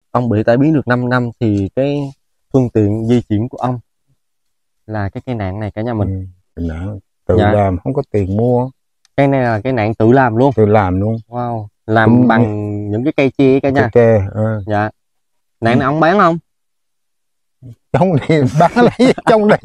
ông bị tai biến được 5 năm thì cái phương tiện di chuyển của ông là cái cây nạn này cả nhà mình. Cây nạn tự Dạ. làm, không có tiền mua. Cái này là cái nạn tự làm luôn. Tự làm luôn. Wow, làm Cũng bằng những cái cây tre cả nhà. tre. Dạ. Nạn này ông bán không? Trong này bán lấy trong đây.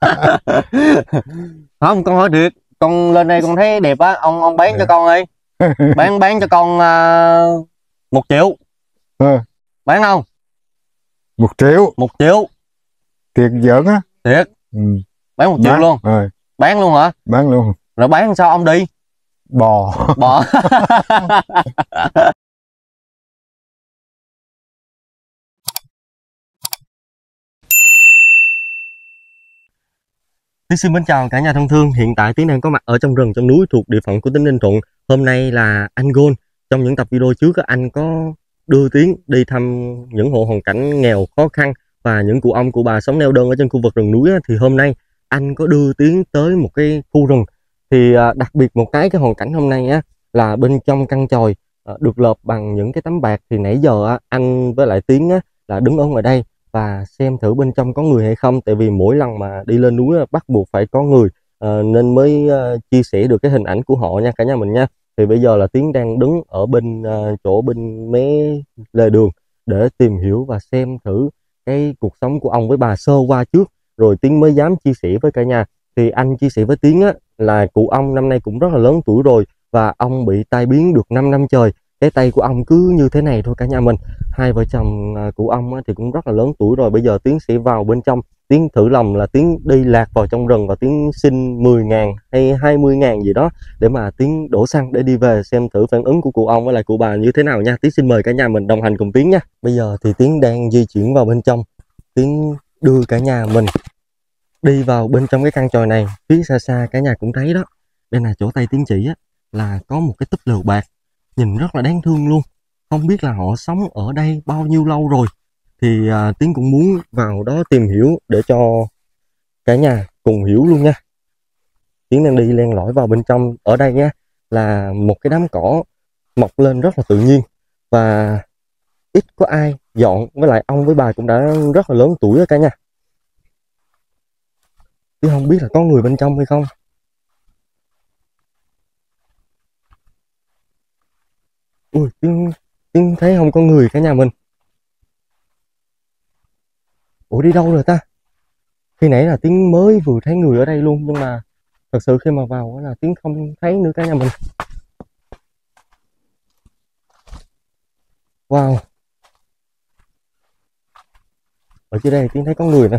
Không, con hỏi thiệt, con lên đây con thấy đẹp á, ông bán cho con đi. Bán cho con 1 triệu. Bán không? 1 triệu. 1 triệu. Thiệt giỡn á. Thiệt. Bán 1 triệu luôn. Bán luôn hả? Bán luôn. Rồi bán sao ông đi? Bò. Tiến xin mến chào cả nhà thân thương. Hiện tại Tiến đang có mặt ở trong rừng trong núi thuộc địa phận của tỉnh Ninh Thuận. Hôm nay là anh Gold. Trong những tập video trước anh có đưa Tiến đi thăm những hộ hoàn cảnh nghèo khó khăn và những cụ ông cụ bà sống neo đơn ở trên khu vực rừng núi. Thì hôm nay anh có đưa Tiến tới một cái khu rừng. Thì đặc biệt một cái hoàn cảnh hôm nay là bên trong căn chòi được lợp bằng những cái tấm bạc. Thì nãy giờ anh với lại Tiến là đứng ở ngoài đây và xem thử bên trong có người hay không, tại vì mỗi lần mà đi lên núi bắt buộc phải có người nên mới chia sẻ được cái hình ảnh của họ nha cả nhà mình nha. Thì bây giờ là Tiến đang đứng ở bên chỗ bên mé lề đường để tìm hiểu và xem thử cái cuộc sống của ông với bà sơ qua trước, rồi Tiến mới dám chia sẻ với cả nhà. Thì anh chia sẻ với Tiến là cụ ông năm nay cũng rất là lớn tuổi rồi và ông bị tai biến được 5 năm trời. Cái tay của ông cứ như thế này thôi cả nhà mình. Hai vợ chồng của ông thì cũng rất là lớn tuổi rồi. Bây giờ Tiến sẽ vào bên trong, Tiến thử lòng là Tiến đi lạc vào trong rừng và Tiến xin 10.000 hay 20.000 gì đó để mà Tiến đổ xăng để đi về, xem thử phản ứng của cụ ông với lại cụ bà như thế nào nha. Tiến xin mời cả nhà mình đồng hành cùng Tiến nha. Bây giờ thì Tiến đang di chuyển vào bên trong. Tiến đưa cả nhà mình đi vào bên trong cái căn chòi này. Phía xa xa cả nhà cũng thấy đó, đây là chỗ tay Tiến chỉ là có một cái túp lều bạc, nhìn rất là đáng thương luôn. Không biết là họ sống ở đây bao nhiêu lâu rồi. Thì Tiến cũng muốn vào đó tìm hiểu để cho cả nhà cùng hiểu luôn nha. Tiến đang đi len lỏi vào bên trong. Ở đây nha là một cái đám cỏ mọc lên rất là tự nhiên và ít có ai dọn, với lại ông với bà cũng đã rất là lớn tuổi rồi cả nhà. Tiến không biết là có người bên trong hay không. Ui, Tiến thấy không có người cả nhà mình. Ủa đi đâu rồi ta? Khi nãy là Tiến mới vừa thấy người ở đây luôn, nhưng mà thật sự khi mà vào là Tiến không thấy nữa cả nhà mình. Wow. Ở dưới đây Tiến thấy có người nè.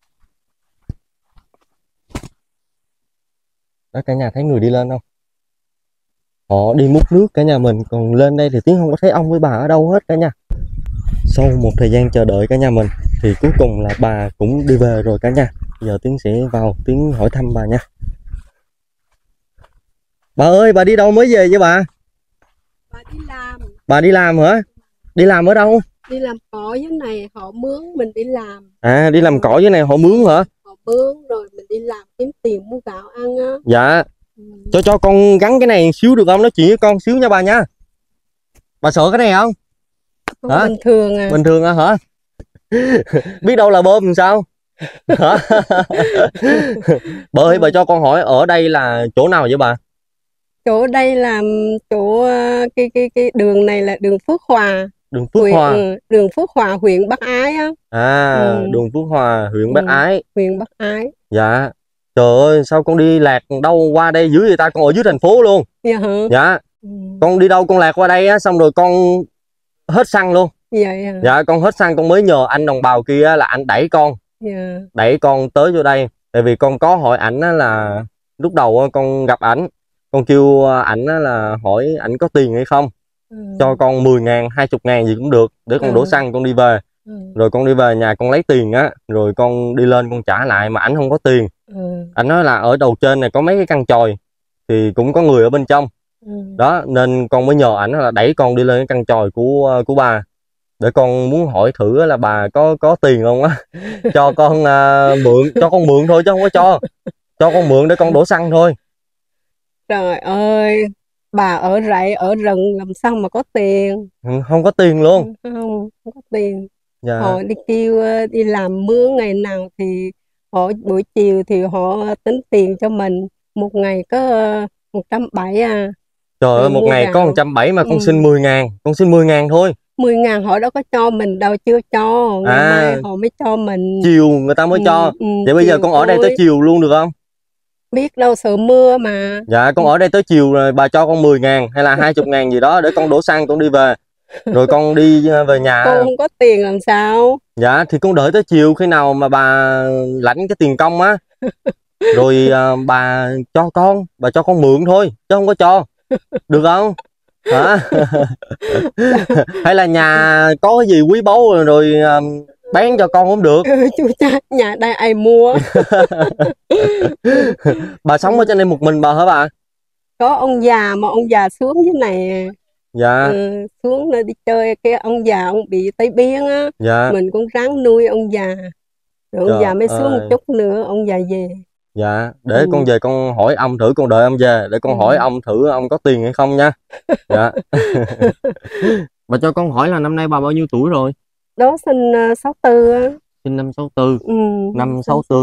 Đó cả nhà thấy người đi lên không? Họ đi múc nước cả nhà mình. Còn lên đây thì Tiến không có thấy ông với bà ở đâu hết cả nhà. Sau một thời gian chờ đợi cả nhà mình thì cuối cùng là bà cũng đi về rồi cả nhà. Bây giờ Tiến sẽ vào Tiến hỏi thăm bà nha. Bà ơi, bà đi đâu mới về vậy bà? Bà đi làm. Bà đi làm hả? Đi làm ở đâu? Đi làm cỏ dưới này họ mướn mình đi làm. À, đi làm cỏ dưới này họ mướn hả? Họ mướn rồi mình đi làm kiếm tiền mua gạo ăn á. Dạ. Cho con gắn cái này xíu được không? Nói chuyện với con xíu nha bà nha. Bà sợ cái này không? Hả? Bình thường à. Bình thường à hả? Biết đâu là bơm làm sao? Hả? Bà ơi, bà cho con hỏi ở đây là chỗ nào vậy bà? Chỗ đây là chỗ cái đường này là đường Phước Hòa. Đường Phước Hòa. Đường Phước Hòa huyện Bắc Ái á. Đường Phước Hòa huyện Bắc Ái. Huyện Bắc Ái. Dạ. Trời ơi, sao con đi lạc đâu qua đây dưới người ta, con ở dưới thành phố luôn. Dạ hả? Dạ. Con đi đâu con lạc qua đây xong rồi con hết xăng luôn. Vậy hả? Dạ, con hết xăng con mới nhờ anh đồng bào kia là anh đẩy con. Dạ. Đẩy con tới vô đây. Tại vì con có hỏi ảnh là lúc đầu con gặp ảnh, con kêu ảnh là hỏi ảnh có tiền hay không. Cho con 10.000, 20.000 gì cũng được để con đổ xăng con đi về. Rồi con đi về nhà con lấy tiền rồi con đi lên con trả lại, mà ảnh không có tiền. Ảnh nói là ở đầu trên này có mấy cái căn chòi thì cũng có người ở bên trong. Đó nên con mới nhờ ảnh là đẩy con đi lên cái căn chòi của bà để con muốn hỏi thử là bà có tiền không á. Cho con mượn, cho con mượn thôi chứ không có cho con mượn để con đổ xăng thôi. Trời ơi, bà ở rẫy ở rừng làm sao mà có tiền. Không có tiền luôn. Không có tiền. Dạ. Họ đi kêu đi làm mướn ngày nào thì họ buổi chiều thì họ tính tiền cho mình, một ngày có 170 à. Trời ơi, một Mua ngày có gạo. 170 mà con xin 10.000, con xin 10.000 thôi. 10.000 họ đâu có cho mình đâu, chưa cho, ngày mai họ mới cho mình. Chiều người ta mới cho. Vậy bây giờ con ở đây tới chiều luôn được không? Biết đâu sợ mưa mà. Dạ, con ở đây tới chiều rồi bà cho con 10.000 hay là 20.000 gì đó để con đổ xăng con đi về. Rồi con đi về nhà. Con không có tiền làm sao? Dạ, thì con đợi tới chiều khi nào mà bà lãnh cái tiền công á. Rồi bà cho con mượn thôi, chứ không có cho. Được không? Hả? Hay là nhà có cái gì quý báu rồi bán cho con cũng được. Chú cha, nhà đây ai mua? Bà sống ở trên đây một mình bà hả bà? Có ông già mà ông già xuống dưới này. Dạ. Xuống đi chơi, cái ông già ông bị tai biến á. Dạ. Mình cũng ráng nuôi ông già. Rồi ông già mới xuống một chút nữa ông già về. Dạ, để con về con hỏi ông thử, con đợi ông về để con hỏi ông thử ông có tiền hay không nha. Dạ. Bà cho con hỏi là năm nay bà bao nhiêu tuổi rồi? Đó sinh 64 á. Sinh năm 64. Năm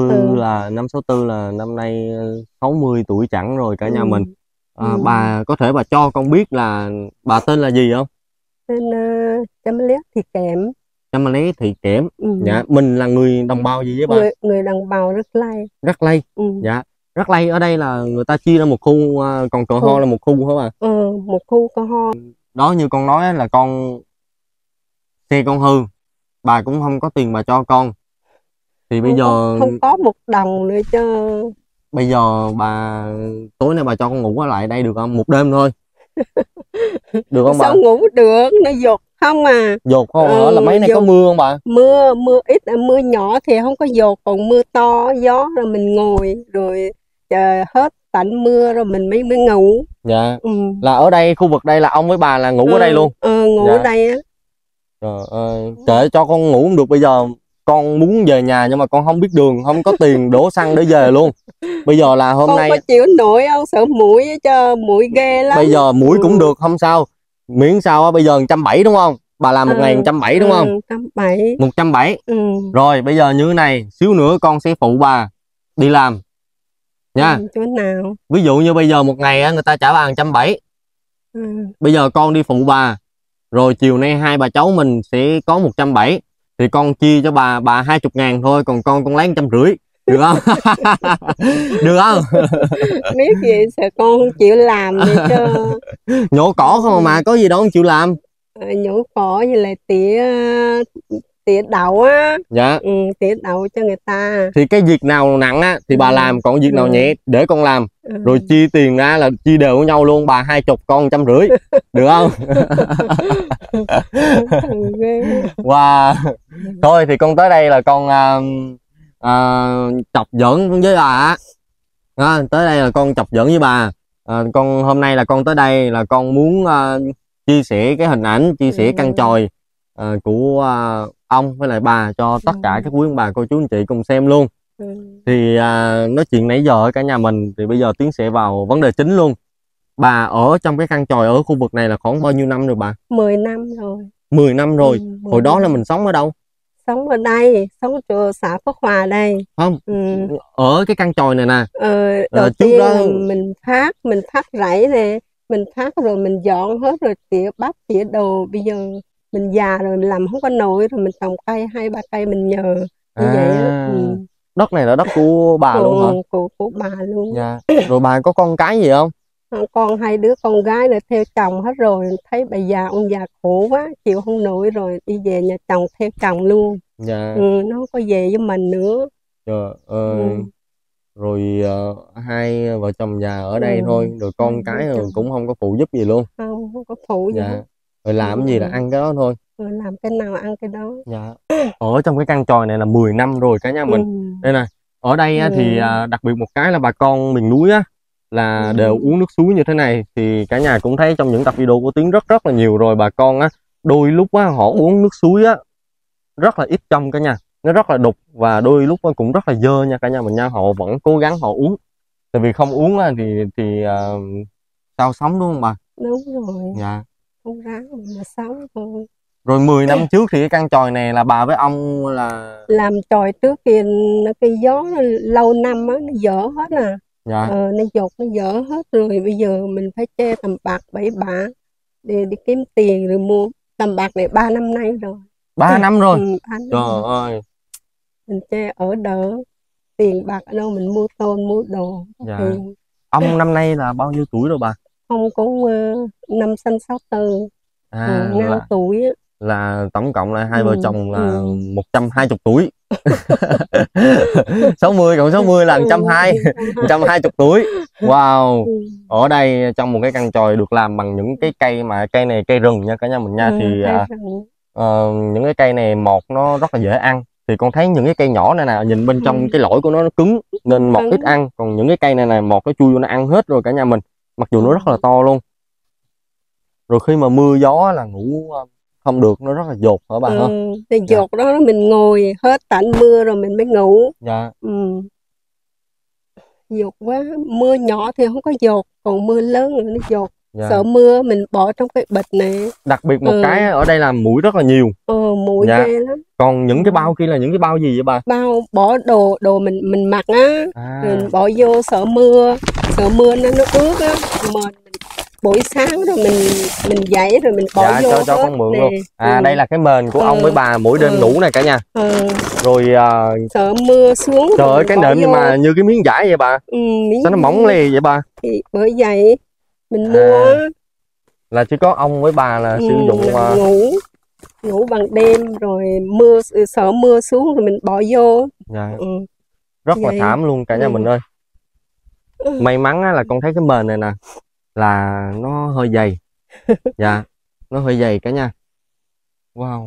64 là năm nay 60 tuổi chẵn rồi cả nhà mình. Bà có thể bà cho con biết là bà tên là gì không? Tên Chamelét Thị Kẽm. Chamelét Thị Kẽm. Dạ, mình là người đồng bào gì với bà? Người đồng bào Rắc Lây. Rắc Lây. Dạ. Rắc Lây ở đây là người ta chia ra một khu, còn Cờ Ho là một khu hả bà? Một khu Cờ Ho. Đó như con nói là con xe con hư, bà cũng không có tiền bà cho con. Thì bây giờ không có một đồng nữa chứ. Bây giờ bà tối nay bà cho con ngủ ở lại đây được không? Một đêm thôi. Được không bà? Sao ngủ được, nó dột không à. Dột không hả? Là mấy nay có mưa không bà? Mưa ít, mưa nhỏ thì không có dột, còn mưa to gió rồi mình ngồi rồi chờ hết tạnh mưa rồi mình mới ngủ. Dạ. Là ở đây, khu vực đây là ông với bà là ngủ ở đây luôn? Ngủ ở đây á. Trời ơi, kệ cho con ngủ không được, bây giờ con muốn về nhà nhưng mà con không biết đường, không có tiền đổ xăng để về luôn. Bây giờ là hôm nay con có chịu nổi không? Sợ muỗi cho muỗi ghê lắm. Bây giờ muỗi cũng được không sao, miễn sao bây giờ 170 đúng không? Bà làm một ngày 170 đúng không? 170. 170. Rồi bây giờ như thế này, xíu nữa con sẽ phụ bà đi làm nha. Chỗ nào? Ví dụ như bây giờ một ngày người ta trả bà 170. Bây giờ con đi phụ bà, rồi chiều nay hai bà cháu mình sẽ có 170. Thì con chia cho bà 20.000 thôi, còn con lấy 150. Được không? Được không? Biết gì sợ con không chịu làm đi chứ. Nhổ cỏ không mà có gì đâu không chịu làm. Nhổ cỏ với lại tỉa đậu á. Dạ. Tỉa đậu cho người ta. Thì cái việc nào nặng á thì bà làm, còn việc nào nhẹ để con làm. Rồi chia tiền ra là chia đều với nhau luôn, bà 20 con 150. Được không? Wow. Thôi thì con tới đây là con chọc giỡn với bà á. Tới đây là con chọc giỡn với bà. Con hôm nay là con tới đây là con muốn chia sẻ cái hình ảnh, chia sẻ căn chòi của ông với lại bà cho tất cả các quý ông bà cô chú anh chị cùng xem luôn. Thì nói chuyện nãy giờ ở cả nhà mình thì bây giờ Tiến sẽ vào vấn đề chính luôn. Bà ở trong cái căn chòi ở khu vực này là khoảng bao nhiêu năm rồi bà? 10 năm rồi. 10 năm rồi. Hồi đó là mình sống ở đâu? Sống ở đây, sống ở xã Phước Hòa đây. Không, ở cái căn chòi này nè. Đầu tiên đó mình phát rẫy nè, mình phát rồi mình dọn hết rồi tỉa bắp tỉa đồ. Bây giờ mình già rồi mình làm không có nổi rồi mình trồng cây 2-3 cây mình nhờ như vậy á. Đất này là đất của bà luôn hả? Của bà luôn. Dạ. Rồi bà có con cái gì không? Con 2 đứa con gái là theo chồng hết rồi, thấy bà già ông già khổ quá chịu không nổi rồi đi về nhà chồng theo chồng luôn. Dạ. Nó không có về với mình nữa. Trời ơi. Rồi hai vợ chồng già ở đây thôi, rồi con cái rồi cũng không có phụ giúp gì luôn. Không có phụ gì. Dạ. Rồi làm gì là ăn cái đó thôi. Rồi làm cái nào ăn cái đó. Dạ. Ở trong cái căn chòi này là 10 năm rồi cả nhà mình. Đây nè, ở đây thì đặc biệt một cái là bà con miền núi á là đều uống nước suối như thế này. Thì cả nhà cũng thấy trong những tập video của Tiến rất là nhiều rồi, bà con á đôi lúc á họ uống nước suối á rất là ít trong cả nhà, nó rất là đục và đôi lúc cũng rất là dơ nha cả nhà mình nha. Họ vẫn cố gắng họ uống, tại vì không uống thì sao sống đúng không bà? Đúng rồi, Dạ. không ráng mà sống thôi. Rồi 10 năm trước thì cái căn chòi này là bà với ông là Làm chòi trước kia cái gió nó lâu năm á, nó dở hết à. dạ Nó dột nó dở hết rồi, bây giờ mình phải che tầm bạc 7 bả để đi kiếm tiền rồi mua tầm bạc này 3 năm nay rồi. 3 năm rồi. 3 năm Trời rồi. ơi. Mình che ở đỡ, tiền bạc ở đâu mình mua tôn mua đồ Dạ. tiền. Ông năm nay là bao nhiêu tuổi rồi bà? Không có năm sanh 64, ngang Là tuổi á. tổng cộng là hai vợ chồng là 120 tuổi. 60 cộng 60 là 120, 120 tuổi. Wow. Ở đây trong một cái căn chòi được làm bằng những cái cây mà cây này cây rừng nha cả nhà mình nha, thì những cái cây này một nó rất là dễ ăn. Thì con thấy những cái cây nhỏ này nè, nhìn bên trong cái lõi của nó cứng nên một ít ăn, còn những cái cây này một nó chui vô nó ăn hết rồi cả nhà mình, mặc dù nó rất là to luôn. Rồi khi mà mưa gió là ngủ không được, nó rất là dột hả bà hả? Thì dột đó mình ngồi hết tạnh mưa rồi mình mới ngủ. Dạ. Dột quá, mưa nhỏ thì không có dột, còn mưa lớn rồi nó dột. Dạ. Sợ mưa mình bỏ trong cái bịch này. Đặc biệt một cái ở đây là muỗi rất là nhiều. Muỗi dạ. ghê lắm. Còn những cái bao kia là những cái bao gì vậy bà? Bao bỏ đồ mình mặc á, rồi mình bỏ vô sợ mưa nó ướt á, mà buổi sáng rồi mình dậy rồi mình bỏ vô cho con mượn luôn. Đây là cái mền của ông với bà mỗi đêm ngủ này cả nhà. Rồi sợ mưa xuống. Trời ơi, cái nệm nhưng mà như cái miếng vải vậy bà. Sao nó mỏng lì vậy bà? Thì bởi vậy mình mua là chỉ có ông với bà là sử dụng ngủ bằng đêm, rồi sợ mưa xuống rồi mình bỏ vô. Dạ. Rất là thảm luôn cả nhà mình ơi. May mắn là con thấy cái mền này nè là nó hơi dày. Dạ, nó hơi dày cả nhà. Wow.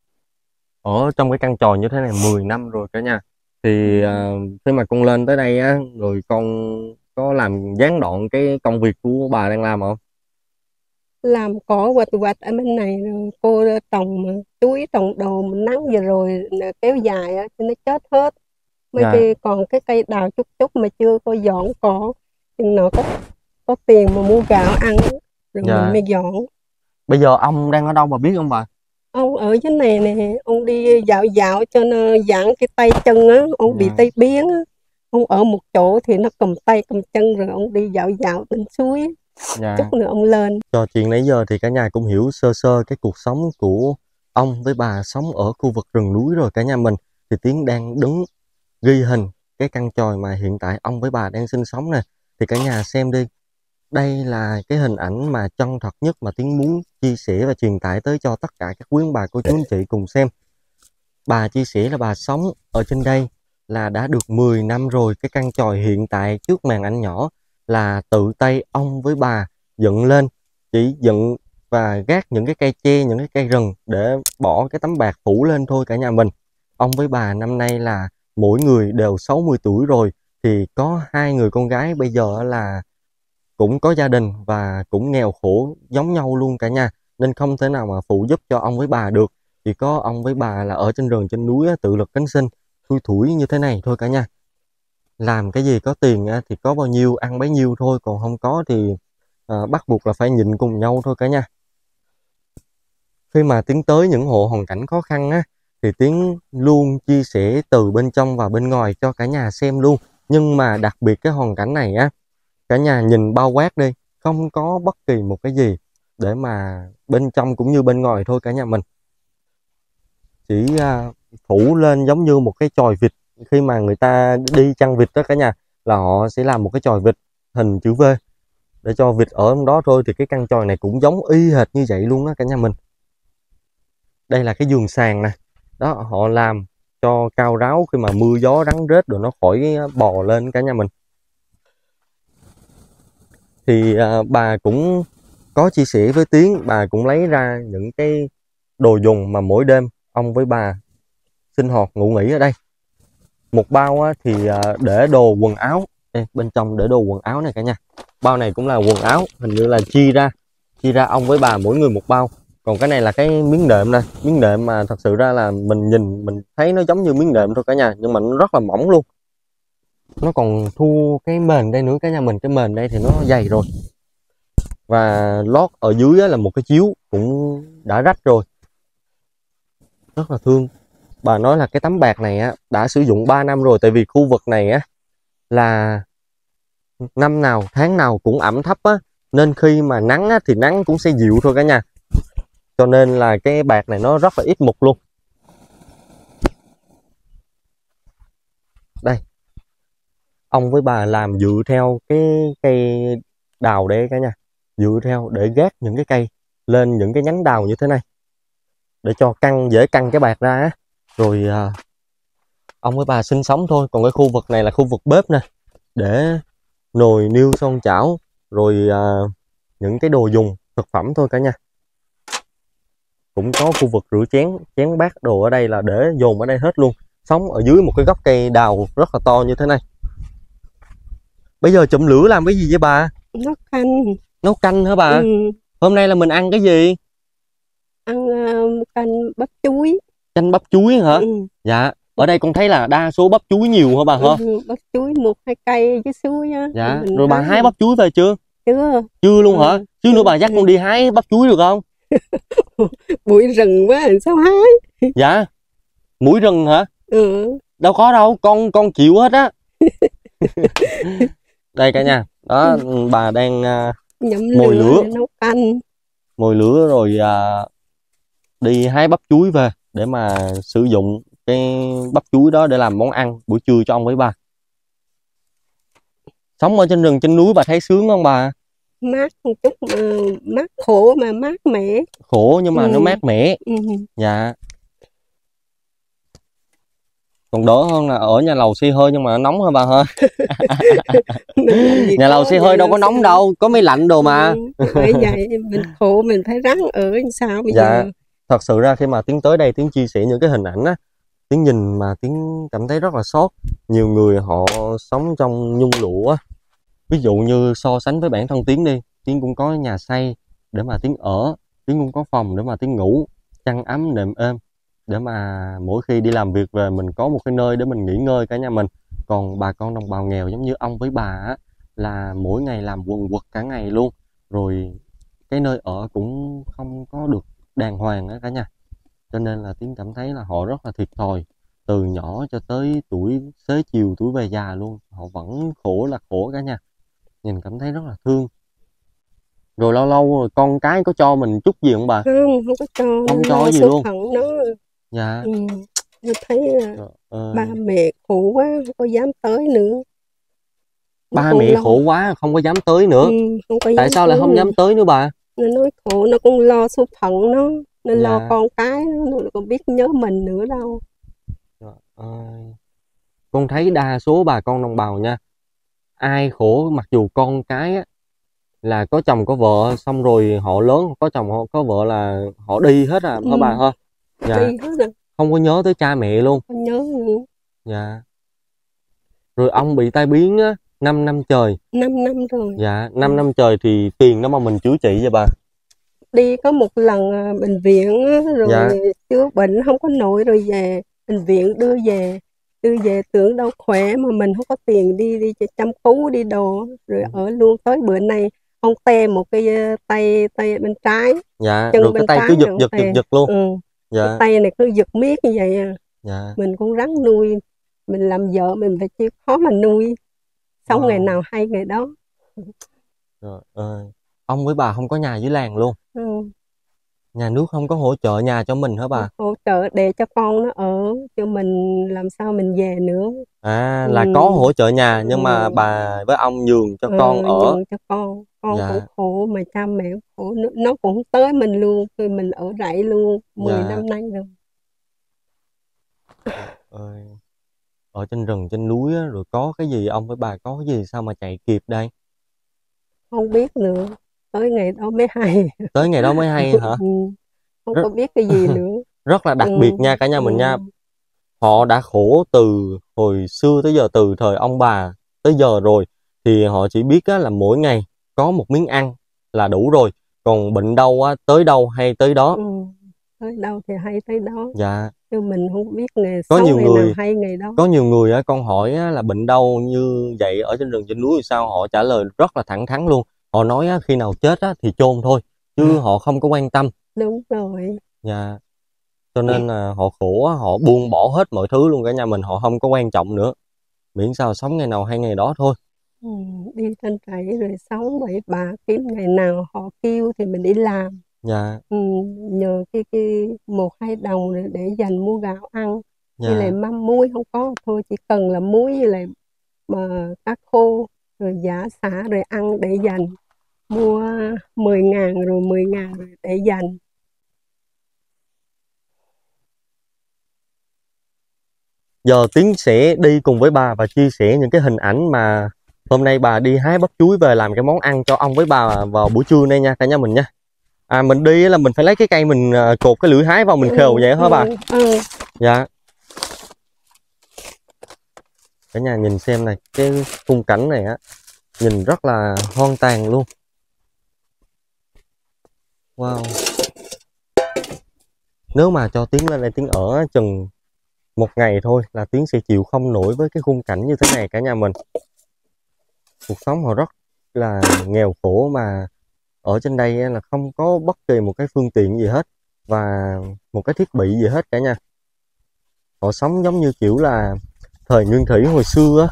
Ở trong cái căn chòi như thế này 10 năm rồi cả nhà. Thì khi mà con lên tới đây á, rồi con có làm gián đoạn cái công việc của bà đang làm không? Làm cỏ quạch ở bên này rồi cô trồng chuối trồng đồ mình nắng vừa rồi kéo dài á cho nó chết hết. Mấy cái còn cái cây đào chút mà chưa có dọn cỏ, chừng nào có tiền mà mua gạo ăn rồi mình mới dọn. Bây giờ ông đang ở đâu bà biết không bà? Ông ở dưới này nè, ông đi dạo cho nó giãn cái tay chân á, ông bị tay biến á. Ông ở một chỗ thì nó cầm tay cầm chân, rồi ông đi dạo bên suối. Chút nữa ông lên. Trò chuyện nãy giờ thì cả nhà cũng hiểu sơ sơ cái cuộc sống của ông với bà sống ở khu vực rừng núi rồi cả nhà mình. Thì Tiến đang đứng ghi hình cái căn chòi mà hiện tại ông với bà đang sinh sống nè. Thì cả nhà xem đi. Đây là cái hình ảnh mà chân thật nhất mà Tiến muốn chia sẻ và truyền tải tới cho tất cả các quý ông bà cô chú anh chị cùng xem. Bà chia sẻ là bà sống ở trên đây là đã được 10 năm rồi. Cái căn chòi hiện tại trước màn ảnh nhỏ là tự tay ông với bà dựng lên, chỉ dựng và gác những cái cây tre, những cái cây rừng để bỏ cái tấm bạc phủ lên thôi cả nhà mình. Ông với bà năm nay là mỗi người đều 60 tuổi rồi, thì có 2 người con gái bây giờ là cũng có gia đình và cũng nghèo khổ giống nhau luôn cả nhà, nên không thể nào mà phụ giúp cho ông với bà được. Chỉ có ông với bà là ở trên rừng trên núi tự lực cánh sinh, thui thủi như thế này thôi cả nhà. Làm cái gì có tiền thì có bao nhiêu ăn bấy nhiêu thôi, còn không có thì bắt buộc là phải nhịn cùng nhau thôi cả nhà. Khi mà Tiến tới những hộ hoàn cảnh khó khăn thì Tiến luôn chia sẻ từ bên trong và bên ngoài cho cả nhà xem luôn. Nhưng mà đặc biệt cái hoàn cảnh này cả nhà nhìn bao quát đi, không có bất kỳ một cái gì để mà bên trong cũng như bên ngoài thôi cả nhà mình. Chỉ phủ lên giống như một cái chòi vịt. Khi mà người ta đi chăn vịt đó cả nhà, là họ sẽ làm một cái chòi vịt hình chữ V để cho vịt ở trong đó thôi. Thì cái căn chòi này cũng giống y hệt như vậy luôn đó cả nhà mình. Đây là cái giường sàn nè. Đó, họ làm cho cao ráo, khi mà mưa gió rắn rết rồi nó khỏi bò lên cả nhà mình. Thì bà cũng có chia sẻ với Tiến, bà cũng lấy ra những cái đồ dùng mà mỗi đêm ông với bà sinh hoạt ngủ nghỉ ở đây. Một bao thì để đồ quần áo. Đây, bên trong để đồ quần áo này cả nhà. Bao này cũng là quần áo, hình như là chia ra ông với bà mỗi người một bao. Còn cái này là cái miếng nệm này, miếng nệm mà thật sự ra là mình nhìn mình thấy nó giống như miếng nệm thôi cả nhà, nhưng mà nó rất là mỏng luôn. Nó còn thua cái mền đây nữa cả nhà mình. Cái mền đây thì nó dày rồi. Và lót ở dưới á, là một cái chiếu cũng đã rách rồi, rất là thương. Bà nói là cái tấm bạt này á, đã sử dụng 3 năm rồi, tại vì khu vực này á, là năm nào tháng nào cũng ẩm thấp á, nên khi mà nắng á, thì nắng cũng sẽ dịu thôi cả nhà, cho nên là cái bạt này nó rất là ít mục luôn. Đây, ông với bà làm dựa theo cái cây đào đấy cả nhà, dựa theo để gác những cái cây lên những cái nhánh đào như thế này để cho dễ căng cái bạt ra á. Rồi ông với bà sinh sống thôi. Còn cái khu vực này là khu vực bếp nè, để nồi niêu xoong chảo, rồi những cái đồ dùng thực phẩm thôi cả nhà. Cũng có khu vực rửa chén bát đồ ở đây là để dồn ở đây hết luôn. Sống ở dưới một cái gốc cây đào rất là to như thế này. Bây giờ chụm lửa làm cái gì vậy bà? Nấu canh. Nấu canh hả bà? Hôm nay là mình ăn cái gì? Ăn canh bắp chuối. Canh bắp chuối hả? Dạ. Ở đây con thấy là đa số bắp chuối nhiều hả bà hả? Bắp chuối 1-2 cây dưới suối á. Dạ. Rồi bà hái bắp chuối về chưa? Chưa luôn hả? Chứ nữa bà dắt con đi hái bắp chuối được không? Bụi rừng quá sao hái? Dạ. Mũi rừng hả? Đâu có đâu, con chịu hết á. Đây cả nhà, đó bà đang mồi lửa, nấu canh. Mồi lửa rồi đi hái bắp chuối về để mà sử dụng cái bắp chuối đó để làm món ăn buổi trưa cho ông với bà. Sống ở trên rừng trên núi bà thấy sướng không bà? Mát một chút, mát khổ mà mát mẻ. Khổ nhưng mà nó mát mẻ. Dạ. Còn đỡ hơn là ở nhà lầu xi hơi nhưng mà nó nóng hả bà hả? Nhà lầu xi hơi đâu có nóng đâu, có máy lạnh đồ mà. Bởi vậy mình khổ mình phải ráng ở sao bây giờ. Thật sự ra khi mà Tiến tới đây Tiến chia sẻ những cái hình ảnh á, Tiến nhìn mà Tiến cảm thấy rất là xót. Nhiều người họ sống trong nhung lụa á. Ví dụ như so sánh với bản thân Tiến đi, Tiến cũng có nhà xây để mà Tiến ở, Tiến cũng có phòng để mà Tiến ngủ, chăn ấm nệm êm, để mà mỗi khi đi làm việc về mình có một cái nơi để mình nghỉ ngơi cả nhà mình. Còn bà con đồng bào nghèo giống như ông với bà á, là mỗi ngày làm quần quật cả ngày luôn, rồi cái nơi ở cũng không có được đàng hoàng á cả nhà. Cho nên là Tiến cảm thấy là họ rất là thiệt thòi, từ nhỏ cho tới tuổi xế chiều, tuổi về già luôn, họ vẫn khổ là khổ cả nhà. Nhìn cảm thấy rất là thương. Rồi lâu lâu rồi con cái có cho mình chút gì không bà? Không có cho. Không cho gì luôn. Nó. Dạ. Tôi thấy ba mẹ khổ quá không có dám tới nữa. Ba mẹ khổ quá không có dám tới nữa. Tại sao lại không dám tới nữa bà? Nó nói khổ, nó cũng lo số phận nó lo con cái nó còn biết nhớ mình nữa đâu. Con thấy đa số bà con đồng bào nha, ai khổ mặc dù con cái á, là có chồng có vợ, xong rồi họ lớn có chồng họ có vợ là họ đi hết à hả bà hả? Dạ. Đi hết rồi. Không có nhớ tới cha mẹ luôn. Không nhớ nữa. Dạ. Rồi ông bị tai biến á 5 năm trời. 5 năm rồi. Dạ, 5 năm trời thì tiền đó mà mình chữa trị vậy bà? Đi có một lần bệnh viện rồi chữa bệnh không có nổi rồi về bệnh viện đưa về tưởng đâu khỏe mà mình không có tiền đi chăm cứu đi đồ, rồi ở luôn tới bữa nay ông tê một cái tay bên trái. Dạ, rồi cái tay cứ giật luôn. Dạ. Cái tay này cứ giật miết như vậy à. Dạ. Mình cũng ráng nuôi, mình làm vợ mình phải chịu khó mà nuôi, sống ngày nào hay ngày đó. Rồi, ông với bà không có nhà dưới làng luôn? Nhà nước không có hỗ trợ nhà cho mình hả bà? Hỗ trợ để cho con nó ở, cho mình làm sao mình về nữa. Là có hỗ trợ nhà nhưng mà bà với ông nhường cho con ở. Nhường cho con cũng khổ mà cha mẹ khổ, nó cũng tới mình luôn, rồi mình ở rẫy luôn 10 năm nay rồi. Ở trên rừng trên núi á, rồi có cái gì ông với bà có cái gì sao mà chạy kịp đây? Không biết nữa, tới ngày đó mới hay. Tới ngày đó mới hay hả? Không có biết cái gì nữa. Rất là đặc biệt nha cả nhà mình nha. Họ đã khổ từ hồi xưa tới giờ, từ thời ông bà tới giờ rồi, thì họ chỉ biết á, là mỗi ngày có một miếng ăn là đủ rồi. Còn bệnh đâu á, tới đâu hay tới đó. Tới đâu thì hay tới đó. Dạ. Chứ mình không biết ngày có nhiều ngày người nào hay ngày đó. Có nhiều người á, con hỏi á, là bệnh đâu như vậy ở trên rừng trên núi thì sao, họ trả lời rất là thẳng thắn luôn. họ nói á, khi nào chết á, thì chôn thôi, chứ họ không có quan tâm. Đúng rồi. Dạ. Cho nên là họ khổ á, họ buông bỏ hết mọi thứ luôn cả nhà mình, họ không có quan trọng nữa, miễn sao sống ngày nào hay ngày đó thôi. Đi thanh trải rồi sống bậy bạ, kiếm ngày nào họ kêu thì mình đi làm. Dạ. Nhờ cái 1-2 đồng để dành mua gạo ăn. Với lại Dạ. mắm muối không có thôi, chỉ cần là muối với lại mà cá khô rồi giả xả rồi ăn để dành, mua 10.000 rồi 10.000 rồi để dành. Giờ Tiến sẽ đi cùng với bà và chia sẻ những cái hình ảnh mà hôm nay bà đi hái bắp chuối về làm cái món ăn cho ông với bà vào buổi trưa nay nha cả nhà mình nha. Mình đi là mình phải lấy cái cây mình cột cái lưỡi hái vào mình khều vậy hả bà? Dạ. Cả nhà nhìn xem này, cái khung cảnh này á, nhìn rất là hoang tàn luôn. Wow. Nếu mà cho Tiến lên đây Tiến ở chừng 1 ngày thôi là Tiến sẽ chịu không nổi với cái khung cảnh như thế này cả nhà mình. Cuộc sống họ rất là nghèo khổ, mà ở trên đây là không có bất kỳ một cái phương tiện gì hết và một cái thiết bị gì hết cả nhà. Họ sống giống như kiểu là thời nguyên thủy hồi xưa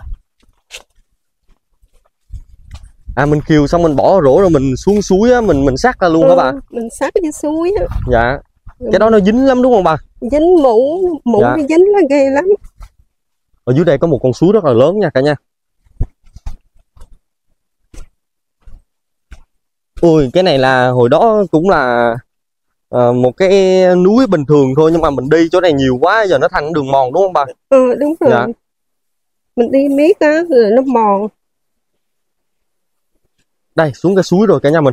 á. Mình kiều xong mình bỏ rổ rồi mình xuống suối á, mình xắt ra luôn hả bà? Mình xắt dưới suối á. Dạ. Cái đó nó dính lắm đúng không bà? Dính mũ dạ. Nó dính là ghê lắm. Ở dưới đây có một con suối rất là lớn nha cả nhà. Ui, cái này là hồi đó cũng là một cái núi bình thường thôi, nhưng mà mình đi chỗ này nhiều quá giờ nó thành đường mòn đúng không bà? Đúng rồi. Dạ. Mình đi miết á rồi nó mòn. Đây, xuống cái suối rồi cả nhà mình.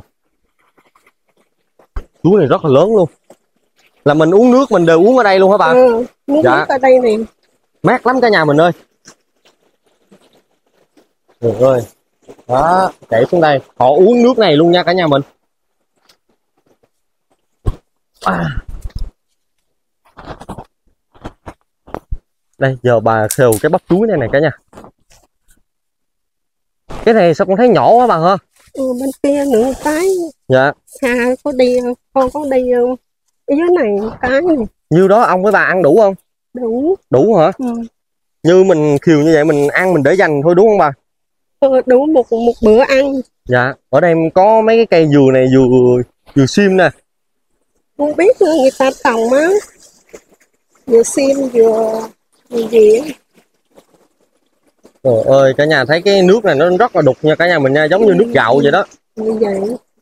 Suối này rất là lớn luôn. Là mình uống nước mình đều uống ở đây luôn hả bà? Uống dạ. Nước ở đây này. Mát lắm cả nhà mình ơi. Được ơi. Đó, chảy xuống đây. Họ uống nước này luôn nha cả nhà mình. Đây, giờ bà khều cái bắp chuối này này cả nhà. Cái này sao con thấy nhỏ quá bà hả? Bên kia nữa cái. Dạ. Xa có đi không? Con có đi không? Ở dưới này cái này. Như đó ông với bà ăn đủ không? Đủ. Đủ hả? Như mình khều như vậy mình ăn mình để dành thôi đúng không bà? Đủ một bữa ăn. Dạ. Ở đây có mấy cái cây dừa này, dừa sim nè. Không biết nữa, người ta trồng á. Dừa sim, dừa gì á. Trời ơi, cả nhà thấy cái nước này nó rất là đục nha cả nhà mình nha, giống như nước gạo vậy đó. Như vậy.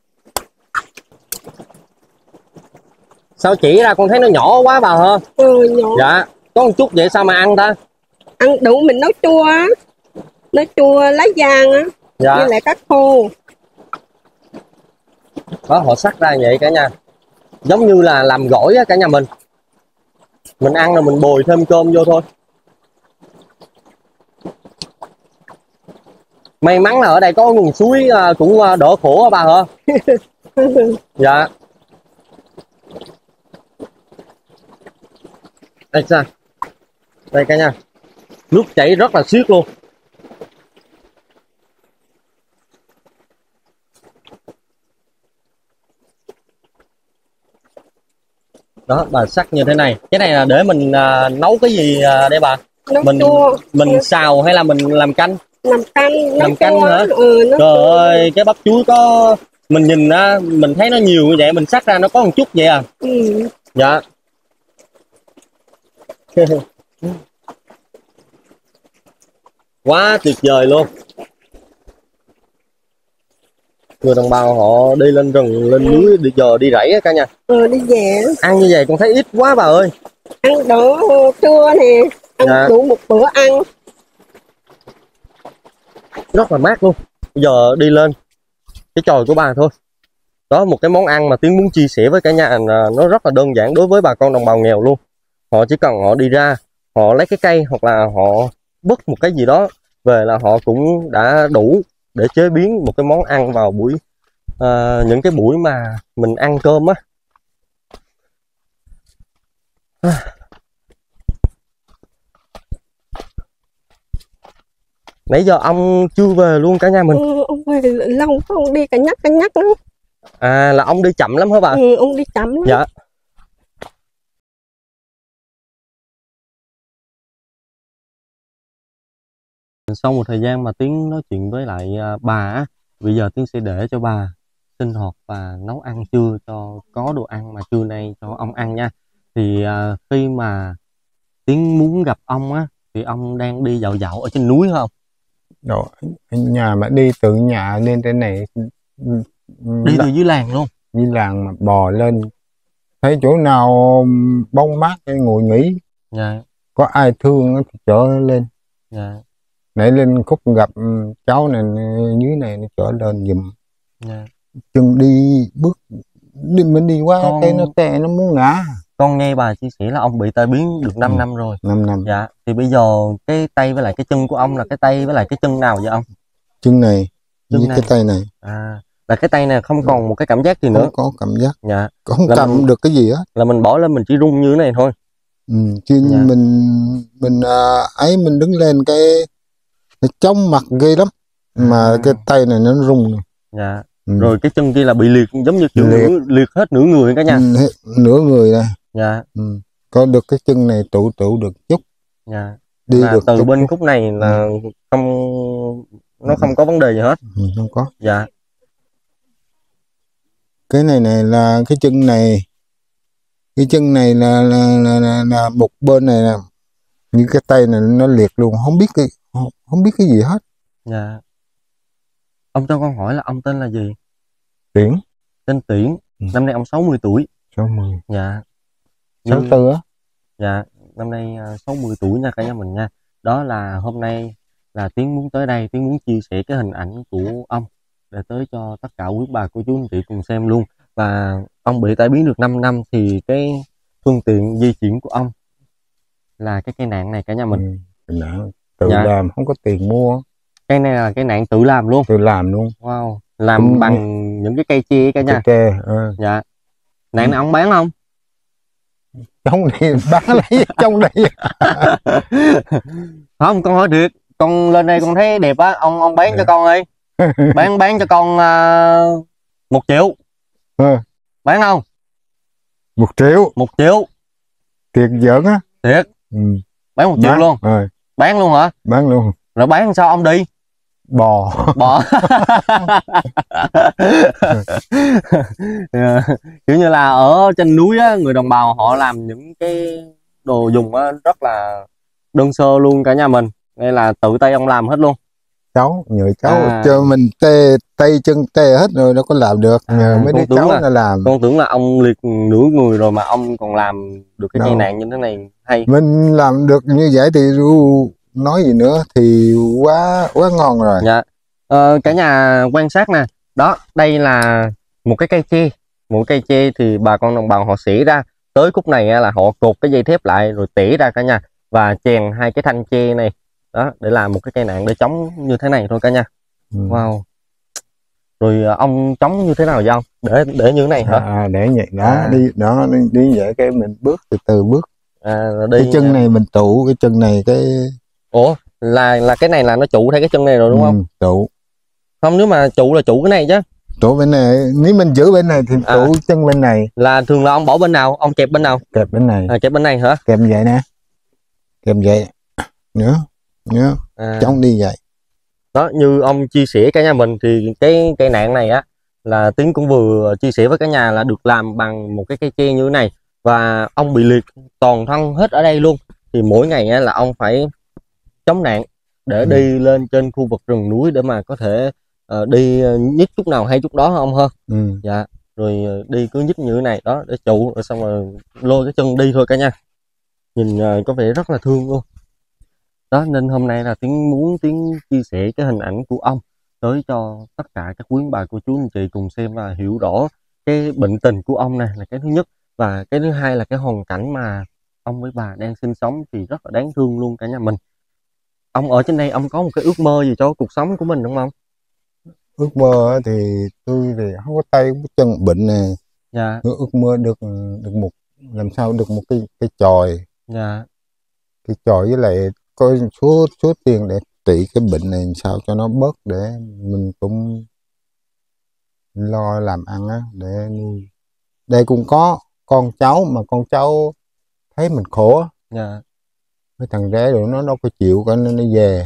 Sao chỉ ra con thấy nó nhỏ quá bà hả? Nhỏ. Dạ, có một chút vậy sao mà ăn ta? Ăn đủ mình nấu chua á. Nấu chua lá giang á. Dạ. Với lại cá khô. Đó, họ sắc ra vậy cả nhà. Giống như là làm gỏi á cả nhà mình. Mình ăn rồi mình bồi thêm cơm vô thôi. May mắn là ở đây có nguồn suối cũng đỡ khổ hả bà hả? Dạ. Đây sao? Đây cả nhà. Nước chảy rất là xiết luôn. Đó, bà sắc như thế này. Cái này là để mình nấu cái gì đây bà? Nấu mình chua. Mình xào hay là mình làm canh? Làm canh hả? Trời ơi, cái bắp chuối có mình nhìn á, mình thấy nó nhiều như vậy, mình xắt ra nó có một chút vậy à. Dạ. Quá tuyệt vời luôn. Người đồng bào họ đi lên rừng lên núi giờ đi rẫy á cả nhà. Đi về. Ăn như vậy con thấy ít quá bà ơi. Ăn đỡ trưa nè, ăn đủ một bữa ăn. Rất là mát luôn. Bây giờ đi lên cái chòi của bà thôi. Đó, một cái món ăn mà Tiến muốn chia sẻ với cả nhà, nó rất là đơn giản đối với bà con đồng bào nghèo luôn. Họ chỉ cần họ đi ra, họ lấy cái cây hoặc là họ bứt một cái gì đó về là họ cũng đã đủ để chế biến một cái món ăn vào buổi những cái buổi mà mình ăn cơm á. Nãy giờ ông chưa về luôn cả nhà mình. Ông về ơi, lâu ông đi cả nhắc lắm. À là ông đi chậm lắm hả bà? Ừ, ông đi chậm lắm. Dạ. Sau một thời gian mà Tiến nói chuyện với lại bà á, bây giờ Tiến sẽ để cho bà sinh hoạt và nấu ăn trưa cho có đồ ăn mà trưa nay cho ông ăn nha. Thì khi mà Tiến muốn gặp ông á thì ông đang đi dạo dạo ở trên núi không? Rồi nhà mà đi từ nhà lên trên này, Đi từ dưới làng luôn. như làng mà bò lên, thấy chỗ nào bóng mát để ngồi nghỉ, Dạ. có ai thương thì chở lên. Dạ. Nãy lên khúc gặp cháu này dưới này nó chở lên giùm. Dạ. Chừng đi bước mình đi qua cây nó tè nó muốn ngã. Con nghe bà chia sẻ là ông bị tai biến được 5 năm rồi. 5 năm. Dạ. Thì bây giờ cái tay với lại cái chân của ông là cái tay với lại cái chân nào vậy ông? Chân này Chân với này. cái tay này. À, là cái tay này không còn một cái cảm giác gì nữa. Không có cảm giác. Dạ. Không Là cầm được cái gì á. là mình bỏ lên mình chỉ rung như thế này thôi. Chứ Dạ. mình ấy mình đứng lên cái chóng mặt ghê lắm. Mà cái tay này nó rung này. Dạ. Rồi cái chân kia là bị liệt giống như kiểu liệt hết nửa người cả nhà. Nửa người này. Dạ. Có được cái chân này trụ được chút. Dạ. Đi là được từ chút bên chút. khúc này là nó không có vấn đề gì hết. Không có. Dạ. Cái này là cái chân này. Cái chân này là một bên này nè, như cái tay này nó liệt luôn, không biết cái gì hết. Dạ. Ông cho con hỏi là ông tên là gì? Tiễn. Tên Tiễn. Năm nay ông 60 tuổi. 60. Dạ. 64 á. Dạ, năm nay 60 tuổi nha cả nhà mình nha. Đó là hôm nay là Tiến muốn tới đây, Tiến muốn chia sẻ cái hình ảnh của ông để tới cho tất cả quý bà cô chú anh chị cùng xem luôn. Và ông bị tai biến được 5 năm thì cái phương tiện di chuyển của ông là cái cây nạn này cả nhà mình. Nạn tự làm, không có tiền mua. Cây này là cây nạn tự làm luôn. Tự làm luôn. Wow, làm bằng những cái cây tre cả nhà. Cây tre. Dạ. Nạn này ông bán không? Trong này bán lấy trong đây. Không, con hỏi thiệt, con lên đây con thấy đẹp á, ông bán cho con đi. bán cho con 1 triệu. Bán không? 1 triệu. 1 triệu. Thiệt giỡn á. Thiệt. Bán 1 triệu luôn. Bán luôn hả? Bán luôn. Rồi bán sao ông đi? Bò. Kiểu như là ở trên núi á, người đồng bào họ làm những cái đồ dùng á rất là đơn sơ luôn cả nhà mình. Đây là tự tay ông làm hết luôn. Cháu nhờ cháu cho mình tay chân tê hết rồi đâu có làm được. Nhờ mấy đứa cháu nó làm. Con tưởng là ông liệt nửa người rồi mà ông còn làm được cái cây nạn như thế này hay. Mình làm được như vậy thì nói gì nữa thì quá ngon rồi. Dạ. Cả nhà quan sát nè. Đó, đây là một cái cây tre. Một cây tre thì bà con đồng bào họ xỉ ra. Tới khúc này là họ cột cái dây thép lại rồi tỉa ra cả nhà. Và chèn 2 cái thanh tre này. Đó, để làm một cái cây nạn để chống như thế này thôi cả nhà. Wow. Rồi ông chống như thế nào vậy ông? Để như thế này hả? Để vậy đó, đi vậy cái mình bước từ bước. Đi cái chân này mình tụ cái chân này cái. Ủa, là cái này là nó trụ theo cái chân này rồi đúng không? Trụ. Không, nếu mà trụ là trụ cái này chứ. Trụ bên này, nếu mình giữ bên này thì trụ chân bên này. Là thường là ông bỏ bên nào? Ông kẹp bên nào? Kẹp bên này. Kẹp bên này hả? Kẹp vậy nè. Kẹp vậy. Nữa. Chống đi vậy. Đó, như ông chia sẻ cả nhà mình thì cái cây nạn này á là Tiến cũng vừa chia sẻ với cả nhà là được làm bằng một cái cây tre như thế này. Và ông bị liệt toàn thân hết ở đây luôn. Thì mỗi ngày á, là ông phải chống nạn để đi lên trên khu vực rừng núi để mà có thể đi nhích chút nào hay chút đó ông ha. Dạ. Rồi đi cứ nhích như thế này đó để trụ rồi xong rồi lôi cái chân đi thôi cả nhà. Nhìn có vẻ rất là thương luôn. Đó, nên hôm nay là Tiến chia sẻ cái hình ảnh của ông tới cho tất cả các quý bà cô chú anh chị cùng xem và hiểu rõ cái bệnh tình của ông này là cái thứ nhất. Và cái thứ hai là cái hoàn cảnh mà ông với bà đang sinh sống thì rất là đáng thương luôn cả nhà mình. Ông ở trên đây ông có một cái ước mơ gì cho cuộc sống của mình đúng không? Ước mơ thì tôi thì không có tay không có chân bệnh nè. Dạ. Ước mơ được một làm sao được một cái chòi. Dạ. Cái chòi với lại có số tiền để trị cái bệnh này sao cho nó bớt, để mình cũng lo làm ăn á, để nuôi. Đây cũng có con cháu, mà con cháu thấy mình khổ á, Dạ. mấy thằng rể rồi nó đâu có chịu, cả nên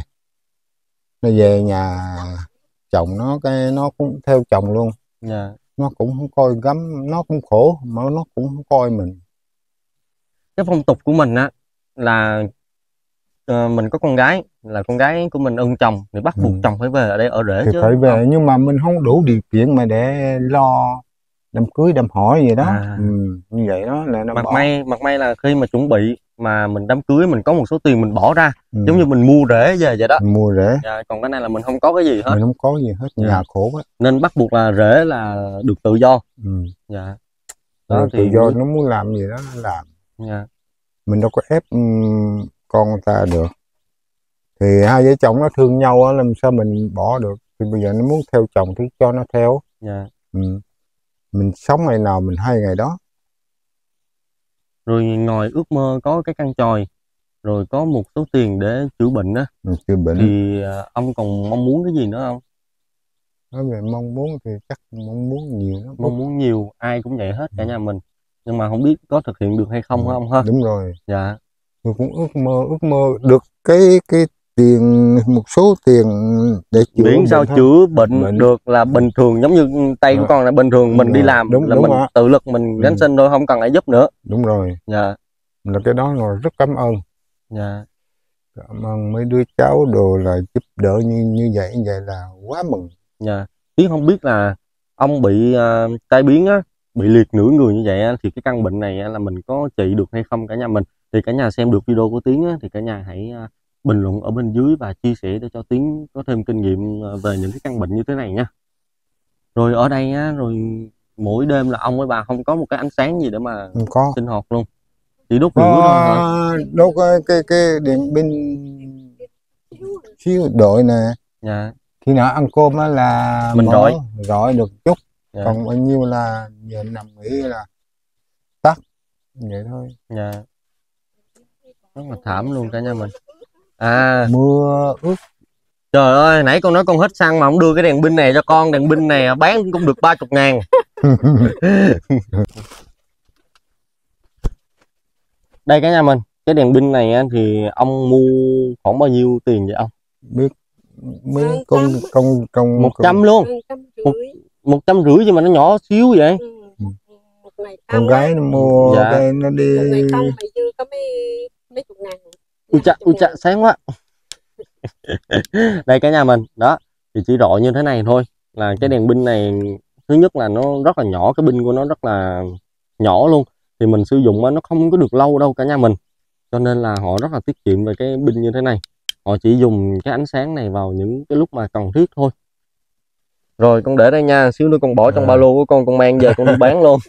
nó về nhà chồng nó, cái nó cũng theo chồng luôn. Dạ. Nó cũng không coi gắm, nó cũng khổ mà nó cũng không coi mình. Cái phong tục của mình á là mình có con gái, là con gái của mình ưng chồng thì bắt buộc chồng phải về ở đây ở rể Thì chứ. phải về, nhưng mà mình không đủ điều kiện mà để lo đám cưới đám hỏi gì đó. Như vậy đó là nó bỏ. Mặt may là khi mà chuẩn bị mà mình đám cưới mình có một số tiền mình bỏ ra, giống như mình mua rễ về vậy đó. Mình mua rễ. Dạ, còn cái này là mình không có cái gì hết. Mình không có gì hết, nhà khổ quá. Nên bắt buộc là rễ là được tự do. Dạ. Đó, tự do nó muốn làm gì đó nó làm. Dạ. Mình đâu có ép con ta được. Thì hai vợ chồng nó thương nhau á, làm sao mình bỏ được. Thì bây giờ nó muốn theo chồng thì cho nó theo. Dạ. Mình sống ngày nào mình hay ngày đó. Rồi ngoài ước mơ có cái căn chòi, rồi có một số tiền để chữa bệnh á, chữa bệnh thì ông còn mong muốn cái gì nữa không? Nói về mong muốn thì chắc mong muốn nhiều lắm. Mong muốn nhiều, ai cũng vậy hết cả nhà mình. Nhưng mà không biết có thực hiện được hay không hả ông ha? Đúng rồi. Dạ. Tôi cũng ước mơ được cái tiền, một số tiền để chữa miễn sao chữa bệnh được là bình thường, giống như tay của con là bình thường, mình đi làm là mình tự lực mình gánh sinh thôi, không cần ai giúp nữa. Đúng rồi. Dạ. Là cái đó là rất cảm ơn. Dạ. Cảm ơn mấy đứa cháu đồ là giúp đỡ như vậy là quá mừng. Dạ. Tiếng không biết là ông bị tai biến á, bị liệt nửa người như vậy á, thì cái căn bệnh này á, là mình có trị được hay không cả nhà mình. Thì cả nhà xem được video của Tiến á, thì cả nhà hãy bình luận ở bên dưới và chia sẻ để cho Tiến có thêm kinh nghiệm về những cái căn bệnh như thế này nha. Rồi ở đây á, rồi mỗi đêm là ông với bà không có một cái ánh sáng gì để mà sinh hoạt luôn, chỉ đốt lửa thôi hả? Đốt cái điện pin xíu đội nè. Dạ. Khi nào ăn cơm á là mình rọi được chút. Dạ. Còn bao nhiêu là giờ nằm nghỉ là tắt vậy thôi. Dạ. Rất là thảm luôn cả nhà mình. Mưa ướt. Trời ơi, nãy con nói con hết xăng mà không đưa cái đèn pin này cho con. Đèn pin này bán cũng được 30.000. Đây cả nhà mình, cái đèn pin này thì ông mua khoảng bao nhiêu tiền vậy ông? Biết mấy công 100 luôn. 150 chứ mà nó nhỏ xíu vậy. Con gái nó mua cái nó đi. Ui chà, sáng quá. Đây cả nhà mình, đó thì chỉ rọi như thế này thôi. Là cái đèn pin này thứ nhất là nó rất là nhỏ, cái pin của nó rất là nhỏ luôn, thì mình sử dụng nó không có được lâu đâu cả nhà mình, cho nên là họ rất là tiết kiệm về cái pin như thế này. Họ chỉ dùng cái ánh sáng này vào những cái lúc mà cần thiết thôi. Rồi con để đây nha, xíu nữa con bỏ trong ba lô của con mang về con đi bán luôn.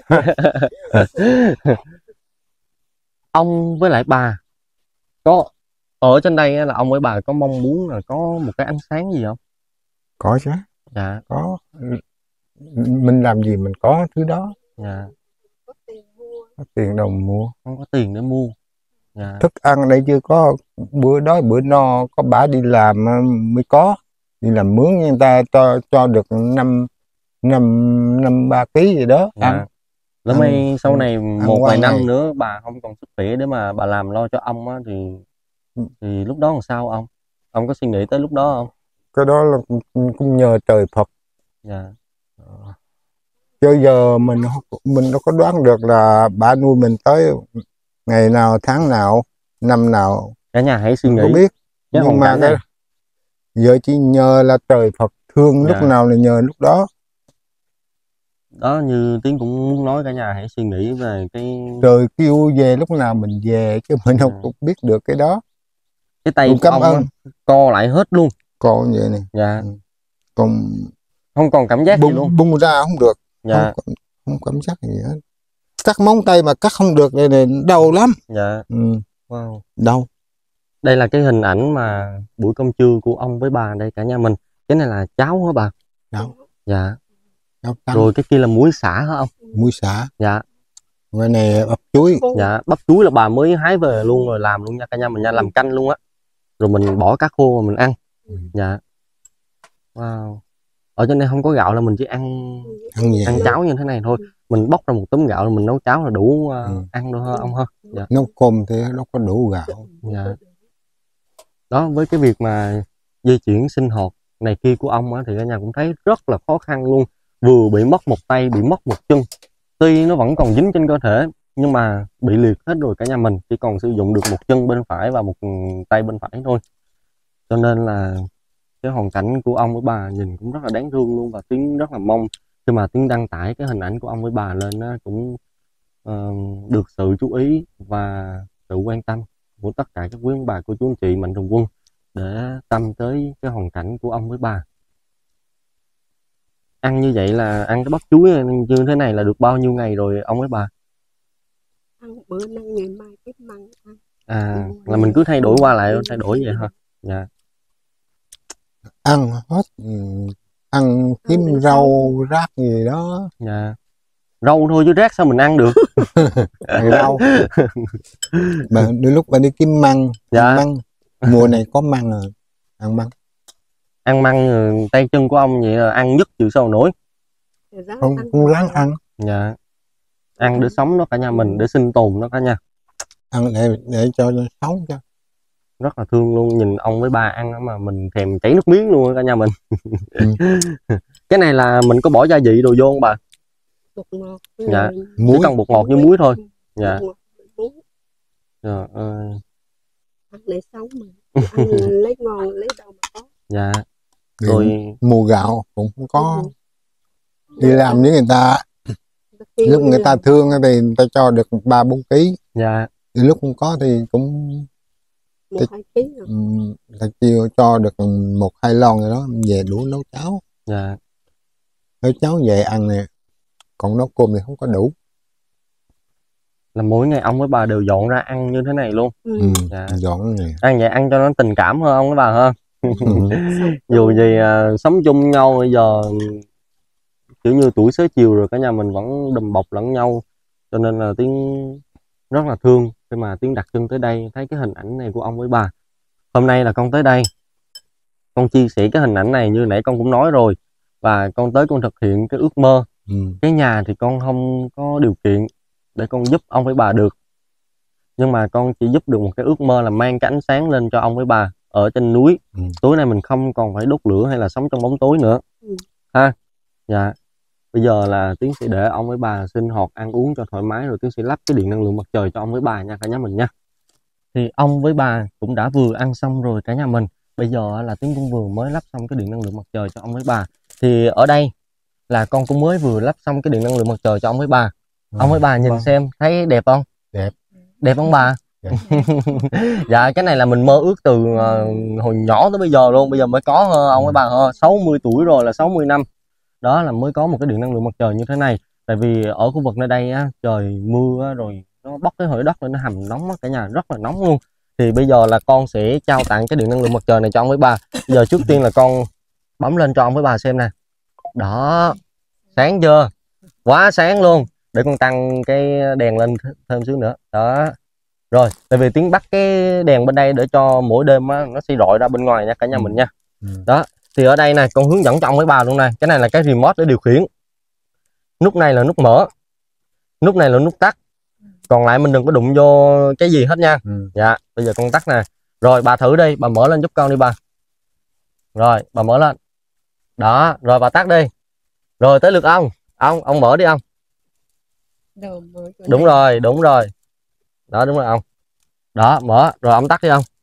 Ông với lại bà có ở trên đây là ông với bà có mong muốn là có một cái ánh sáng gì không? Có chứ. Dạ. Có. Mình làm gì mình có thứ đó. Dạ. Có tiền đâu mua. Không có tiền để mua. Dạ. Thức ăn đây chưa có, bữa đói bữa no, có bả đi làm mới có. Đi làm mướn người ta cho được 3 ký gì đó. Dạ. Ăn. Lỡ may sau này một vài năm nữa bà không còn sức khỏe để mà bà làm lo cho ông á, thì lúc đó làm sao ông? Ông có suy nghĩ tới lúc đó không? Cái đó là cũng nhờ trời Phật. Dạ. Chứ giờ mình đâu có đoán được là bà nuôi mình tới ngày nào, tháng nào, năm nào. Cả nhà hãy suy nghĩ. Không biết. Nhưng mà cái giờ chỉ nhờ là trời Phật thương. Lúc nào là nhờ lúc đó. Đó, như Tiến cũng muốn nói cả nhà hãy suy nghĩ về cái trời kêu về lúc nào mình về, chứ mình không biết được cái đó. Cái tay của ông á, co lại hết luôn. Co như vậy này. Dạ. Còn không còn cảm giác gì luôn. Bung ra không được. Dạ. Không cảm giác gì hết. Cắt móng tay mà cắt không được này đau lắm. Dạ. Wow. Đau. Đây là cái hình ảnh mà buổi cơm trưa của ông với bà đây cả nhà mình. Cái này là cháo hả bà? Cháo. Dạ. Rồi cái kia là muối xả hả ông? Muối xả. Dạ. Cái này bắp chuối. Dạ, bắp chuối là bà mới hái về luôn rồi làm luôn nha cả nhà mình nha, làm canh luôn á. Rồi mình bỏ cá khô mà mình ăn. Dạ. Wow. Ở trên đây không có gạo là mình chỉ ăn ăn cháo như thế này thôi. Mình bóc ra một tấm gạo là mình nấu cháo là đủ ăn thôi ông ha. Dạ. Nấu cơm thì nó có đủ gạo. Dạ. Đó, với cái việc mà di chuyển sinh hoạt này kia của ông á, thì cả nhà cũng thấy rất là khó khăn luôn. Vừa bị mất một tay, bị mất một chân. Tuy nó vẫn còn dính trên cơ thể nhưng mà bị liệt hết rồi cả nhà mình. Chỉ còn sử dụng được một chân bên phải và một tay bên phải thôi. Cho nên là cái hoàn cảnh của ông với bà nhìn cũng rất là đáng thương luôn. Và Tiến rất là mong khi mà Tiến đăng tải cái hình ảnh của ông với bà lên á, cũng được sự chú ý và sự quan tâm của tất cả các quý ông bà, cô chú anh chị mạnh thường quân để tâm tới cái hoàn cảnh của ông với bà. Ăn như vậy là ăn cái bắp chuối như thế này là được bao nhiêu ngày rồi ông với bà? Ăn bữa nay ngày mai tiếp măng ăn. À, là mình cứ thay đổi qua lại, thay đổi vậy hả? Dạ. Ăn hết, ăn kiếm rau rác gì đó. Dạ. Rau thôi chứ rác sao mình ăn được? Rau. Mà đôi lúc bạn đi kiếm măng. Dạ. Măng. Mùa này có măng rồi, ăn măng. Ăn măng tay chân của ông vậy là ăn nhất chịu sao nổi. Không ráng ăn. Dạ. Ăn để sống đó cả nhà mình, để sinh tồn đó cả nhà. Ăn để cho sống cho. Rất là thương luôn, nhìn ông với ba ăn mà mình thèm chảy nước miếng luôn cả nhà mình. Cái này là mình có bỏ gia vị đồ vô không bà? Bột ngọt. Dạ. Muối. Chỉ cần bột ngọt với muối thôi. Dạ. Trời ơi. Ăn để sống mà. Ăn lấy ngon lấy đâu mà có. Dạ. Rồi mùa gạo cũng không có. Đi làm với người ta, lúc người ta thương thì người ta cho được 3-4 kg. Dạ. Thì lúc không có thì cũng 1-2 kg rồi. ta chiều cho được 1-2 lon rồi đó, về đủ nấu cháo. Dạ. Nấu cháo về ăn nè, còn nấu cơm thì không có đủ. Là mỗi ngày ông với bà đều dọn ra ăn như thế này luôn. Dạ. Dọn này. Ăn vậy ăn cho nó tình cảm hơn ông với bà ha. Dù gì sống chung nhau bây giờ kiểu như tuổi xế chiều rồi cả nhà mình vẫn đùm bọc lẫn nhau, cho nên là Tiến rất là thương khi mà Tiến đặt chân tới đây thấy cái hình ảnh này của ông với bà. Hôm nay là con tới đây, con chia sẻ cái hình ảnh này như nãy con cũng nói rồi, và con tới con thực hiện cái ước mơ. Cái nhà thì con không có điều kiện để con giúp ông với bà được, nhưng mà con chỉ giúp được một cái ước mơ là mang cái ánh sáng lên cho ông với bà ở trên núi. Tối nay mình không còn phải đốt lửa hay là sống trong bóng tối nữa ha. Dạ. Bây giờ là Tiến sẽ để ông với bà sinh hoạt ăn uống cho thoải mái, rồi Tiến sẽ lắp cái điện năng lượng mặt trời cho ông với bà nha cả nhà mình nha. Thì ông với bà cũng đã vừa ăn xong rồi cả nhà mình. Bây giờ là Tiến cũng vừa mới lắp xong cái điện năng lượng mặt trời cho ông với bà. Thì ở đây là con cũng mới vừa lắp xong cái điện năng lượng mặt trời cho ông với bà. Ông với bà nhìn xem thấy đẹp không? Đẹp. Đẹp không bà? Dạ, cái này là mình mơ ước từ hồi nhỏ tới bây giờ luôn. Bây giờ mới có ông với bà 60 tuổi rồi, là 60 năm đó là mới có một cái điện năng lượng mặt trời như thế này. Tại vì ở khu vực nơi đây á, trời mưa á, rồi nó bốc cái hơi đất lên, nó hầm nóng á cả nhà, rất là nóng luôn. Thì bây giờ là con sẽ trao tặng cái điện năng lượng mặt trời này cho ông với bà. Bây giờ trước tiên là con bấm lên cho ông với bà xem nè. Đó, sáng chưa? Quá sáng luôn. Để con tăng cái đèn lên thêm xíu nữa. Đó. Rồi, tại vì Tiến bắt cái đèn bên đây để cho mỗi đêm á, nó sẽ rọi ra bên ngoài nha cả nhà mình nha. Đó, thì ở đây nè, con hướng dẫn cho ông với bà luôn này. Cái này là cái remote để điều khiển. Nút này là nút mở, nút này là nút tắt. Còn lại mình đừng có đụng vô cái gì hết nha. Dạ, bây giờ con tắt nè. Rồi bà thử đi, bà mở lên giúp con đi bà. Rồi, bà mở lên. Đó, rồi bà tắt đi. Rồi tới lượt ông. Ông mở đi ông. Đúng rồi, đúng rồi. Đó, đúng rồi ông. Đó, mở. Rồi ông tắt đi ông.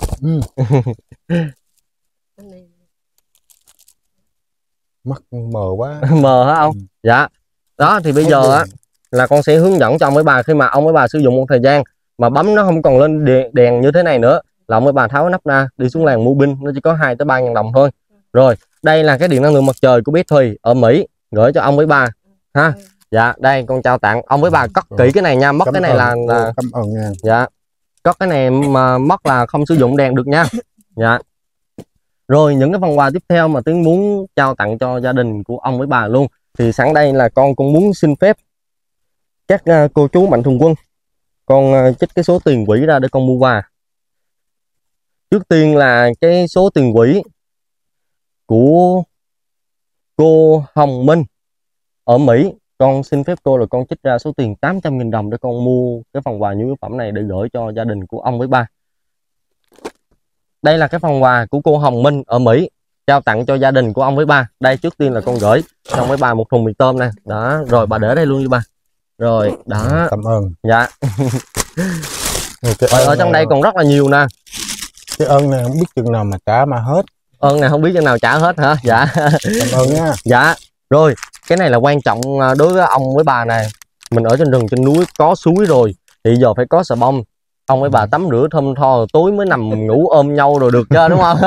Mắt mờ quá. Mờ hả ông? Dạ. Đó, thì bây giờ á là con sẽ hướng dẫn cho ông với bà. Khi mà ông với bà sử dụng một thời gian mà bấm nó không còn lên đèn như thế này nữa, là ông với bà tháo nắp ra, đi xuống làng mua pin, nó chỉ có 2 tới 3 ngàn đồng thôi. Rồi, đây là cái điện năng lượng mặt trời của bé Thùy ở Mỹ gửi cho ông với bà ha. Dạ, đây con trao tặng ông với bà. Cất kỹ cái này nha, mất cái này là cảm ơn nha. Dạ. Cất cái này mà mất là không sử dụng đèn được nha. Dạ. Rồi những cái phần quà tiếp theo mà Tiến muốn trao tặng cho gia đình của ông với bà luôn, thì sẵn đây là con cũng muốn xin phép các cô chú mạnh thường quân, con trích cái số tiền quỹ ra để con mua quà. Trước tiên là cái số tiền quỹ của cô Hồng Minh ở Mỹ. Con xin phép cô là con trích ra số tiền 800.000 đồng để con mua cái phần quà nhu yếu phẩm này để gửi cho gia đình của ông với ba. Đây là cái phần quà của cô Hồng Minh ở Mỹ trao tặng cho gia đình của ông với ba. Đây, trước tiên là con gửi cho ông với ba một thùng mì tôm nè. Đó, rồi bà để đây luôn đi ba. Rồi, đó. Cảm ơn. Dạ. Ở trong đây còn rất là nhiều nè. Cái ơn này không biết chừng nào mà trả mà hết. Ơn này không biết chừng nào trả hết hả? Dạ. Cảm ơn nha. Dạ. Rồi, cái này là quan trọng đối với ông với bà này. Mình ở trên rừng trên núi có suối rồi thì giờ phải có xà bông. Ông với bà tắm rửa thơm tho tối mới nằm ngủ ôm nhau rồi được chứ, đúng không?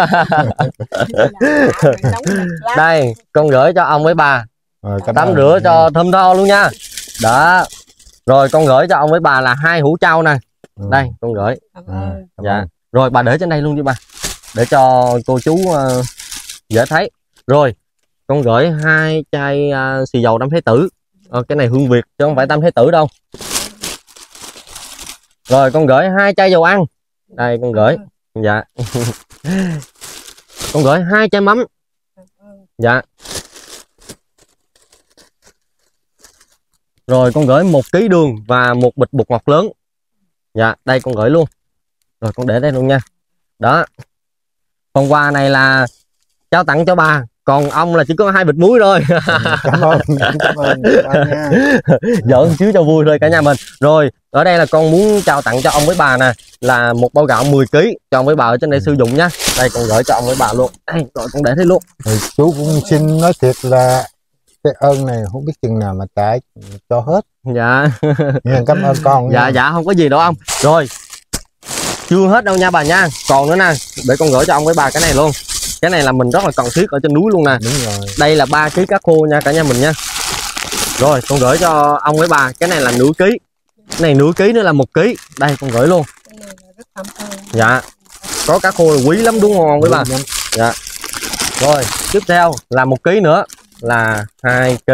Đây, con gửi cho ông với bà. Tắm rửa cho thơm tho luôn nha. Đó. Rồi con gửi cho ông với bà là 2 hũ trâu nè. Đây, con gửi. Dạ. Rồi bà để trên đây luôn đi bà. Để cho cô chú dễ thấy. Rồi, con gửi 2 chai xì dầu Tam Thái Tử. Cái này hương Việt chứ không phải Tam Thái Tử đâu. Rồi con gửi 2 chai dầu ăn. Đây con gửi. Dạ. Con gửi 2 chai mắm. Dạ. Rồi con gửi 1 kg đường và 1 bịch bột ngọt lớn. Dạ, đây con gửi luôn. Rồi con để đây luôn nha. Đó. Phần quà này là trao tặng cho bà, còn ông là chỉ có 2 bịch muối thôi. Cảm ơn nha. Giỡn xíu cho vui thôi cả nhà mình. Rồi, ở đây là con muốn trao tặng cho ông với bà nè, là một bao gạo 10 kg cho ông với bà ở trên đây sử dụng nha. Đây con gửi cho ông với bà luôn. Đây, rồi con để thế luôn. Rồi, chú cũng xin nói thiệt là cái ơn này không biết chừng nào mà trả cho hết. Dạ. Cảm ơn con. Dạ, dạ không có gì đâu ông. Rồi, chưa hết đâu nha bà nha, còn nữa nè, để con gửi cho ông với bà cái này luôn. Cái này là mình rất là cần thiết ở trên núi luôn nè. Đúng rồi. Đây là 3 kg cá khô nha cả nhà mình nha. Rồi con gửi cho ông với bà, cái này là nửa ký, cái này nửa ký nữa là 1 kg. Đây con gửi luôn. Dạ, có cá khô là quý lắm đúng không ông với bà? Dạ. Rồi tiếp theo là 1 kg nữa là 2 kg.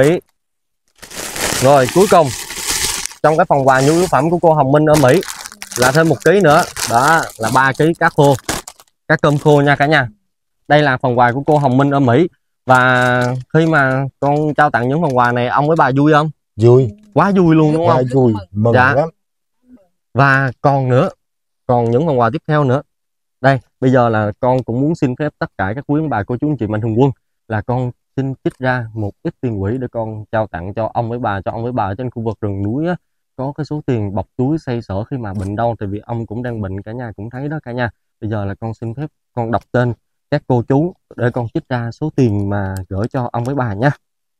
Rồi cuối cùng trong cái phần quà nhu yếu phẩm của cô Hồng Minh ở Mỹ là thêm 1 kg nữa, đó là 3 kg cá khô, cá cơm khô nha cả nhà. Đây là phần quà của cô Hồng Minh ở Mỹ. Và khi mà con trao tặng những phần quà này, ông với bà vui không? Vui. Quá vui luôn đúng không? Quá vui, mừng dạ. lắm. Và còn nữa, còn những phần quà tiếp theo nữa. Đây, bây giờ là con cũng muốn xin phép tất cả các quý ông bà cô chú anh chị mạnh thường quân là con xin trích ra một ít tiền quỹ để con trao tặng cho ông với bà, cho ông với bà ở trên khu vực rừng núi á, có cái số tiền bọc túi xoay sở khi mà bệnh đau, tại vì ông cũng đang bệnh, cả nhà cũng thấy đó cả nhà. Bây giờ là con xin phép con đọc tên các cô chú để con trích ra số tiền mà gửi cho ông với bà nha.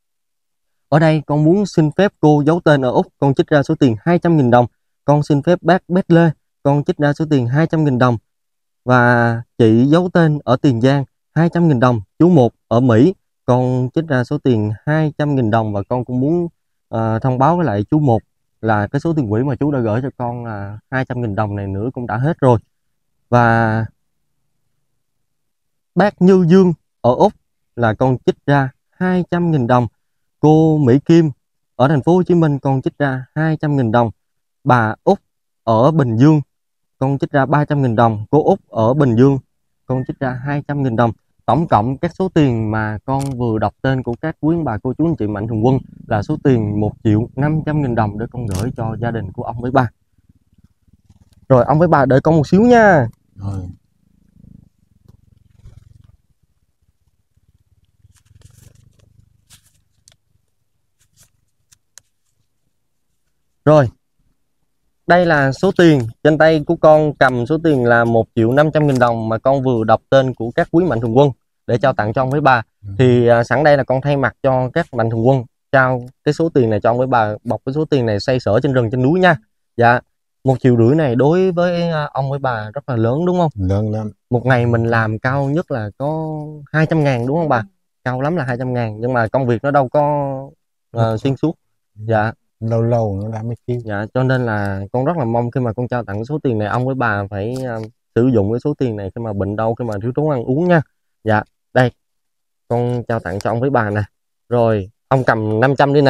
Ở đây con muốn xin phép cô giấu tên ở Úc, con trích ra số tiền 200.000 đồng. Con xin phép bác Bét Lê, con trích ra số tiền 200.000 đồng. Và chị giấu tên ở Tiền Giang 200.000 đồng. Chú Một ở Mỹ, con trích ra số tiền 200.000 đồng. Và con cũng muốn thông báo với lại chú Một là cái số tiền quỹ mà chú đã gửi cho con là 200.000 đồng này nữa cũng đã hết rồi. Và bác Như Dương ở Úc là con trích ra 200.000 đồng. Cô Mỹ Kim ở thành phố Hồ Chí Minh con trích ra 200.000 đồng. Bà Úc ở Bình Dương con trích ra 300.000 đồng. Cô Úc ở Bình Dương con trích ra 200.000 đồng. Tổng cộng các số tiền mà con vừa đọc tên của các quý bà cô chú anh chị mạnh thường quân là số tiền 1.500.000 đồng để con gửi cho gia đình của ông với bà. Rồi ông với bà đợi con một xíu nha. Rồi. Rồi, đây là số tiền trên tay của con, cầm số tiền là 1.500.000 đồng mà con vừa đọc tên của các quý mạnh thường quân để trao tặng cho ông với bà. Thì sẵn đây là con thay mặt cho các mạnh thường quân trao cái số tiền này cho ông với bà, bọc cái số tiền này xoay sở trên rừng trên núi nha. Dạ, 1,5 triệu này đối với ông với bà rất là lớn đúng không? Lớn lắm. Một ngày mình làm cao nhất là có 200.000 đúng không bà? Cao lắm là 200.000, nhưng mà công việc nó đâu có xuyên suốt. Dạ. Lâu lâu nó đã mới kêu. Dạ, cho nên là con rất là mong khi mà con trao tặng số tiền này, ông với bà phải sử dụng cái số tiền này khi mà bệnh đau, khi mà thiếu thốn ăn uống nha. Dạ, đây con trao tặng cho ông với bà nè. Rồi ông cầm 500 đi nè.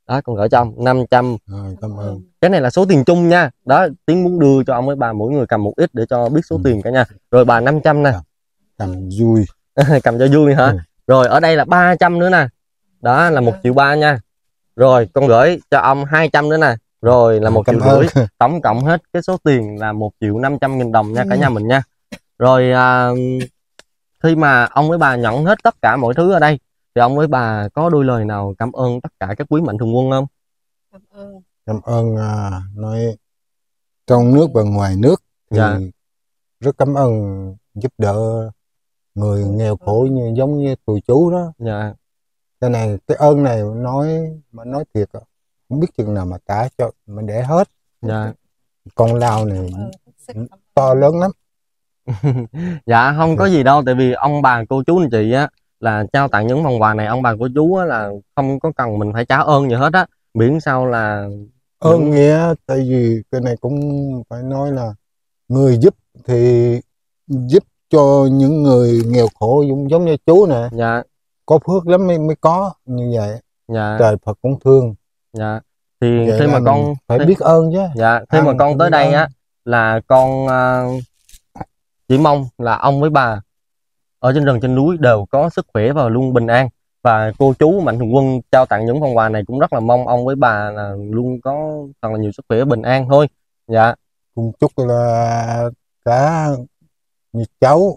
Đó, con gửi cho ông 500. Rồi, cảm ơn. Cái này là số tiền chung nha. Đó, Tiến muốn đưa cho ông với bà mỗi người cầm một ít để cho biết số tiền cả nhà. Rồi bà 500 nè. Cầm vui. Cầm cho vui hả? Rồi ở đây là 300 nữa nè. Đó là 1.300.000 nha. Rồi con gửi cho ông 200 nữa nè. Rồi là 1.500.000. Tổng cộng hết cái số tiền là 1.500.000 đồng nha cả nhà mình nha. Rồi khi mà ông với bà nhận hết tất cả mọi thứ ở đây thì ông với bà có đôi lời nào cảm ơn tất cả các quý mạnh thường quân không? Cảm ơn nói trong nước và ngoài nước thì rất cảm ơn giúp đỡ người nghèo khổ giống như tụi chú đó. Cái này cái ơn này nói thiệt không biết chừng nào mà trả cho mà để hết. Con lao này to lớn lắm. Dạ không có gì đâu, tại vì ông bà cô chú anh chị á là trao tặng những phần quà này, ông bà cô chú á là không có cần mình phải trả ơn gì hết á, miễn sao là ơn nghĩa. Tại vì cái này cũng phải nói là người giúp thì giúp cho những người nghèo khổ giống như chú nè. Có phước lắm mới có như vậy. Trời Phật cũng thương. Thì vậy khi mà con phải biết ơn chứ. Khi mà con tới đây á là con chỉ mong là ông với bà ở trên rừng trên núi đều có sức khỏe và luôn bình an. Và cô chú mạnh thường quân trao tặng những phần quà này cũng rất là mong ông với bà là luôn có thật là nhiều sức khỏe bình an thôi. Cũng chúc là cả như cháu,